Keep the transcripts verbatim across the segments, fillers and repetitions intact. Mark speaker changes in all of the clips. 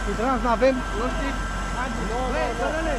Speaker 1: Hidranți n-avem? Nu știți? Nu, nu, nu.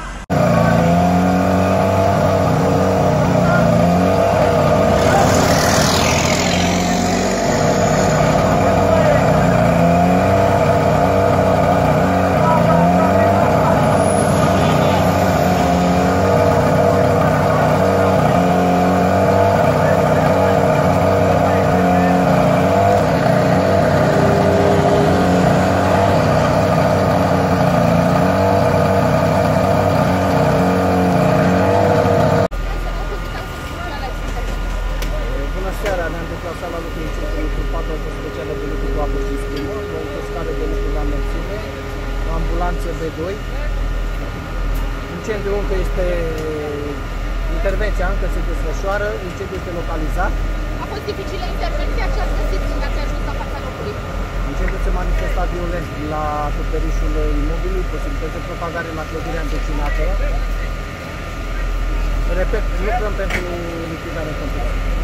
Speaker 1: Ne-am deplasat la lucru în centrul cu patru autospeciale de lucru cu apă și spumă, o autoscară de lucru la înălțime, o ambulanță B doi. Incendiul încă este, intervenția încă se desfășoară, incendiul este localizat.
Speaker 2: A fost dificilă intervenția și ați găsit când ați ajuns la fața locului?
Speaker 1: Incendiul se manifesta violent la acoperișul imobilului, posibilități de propagare la clădirea învecinată. Repet, lucrăm pentru lichidarea completă.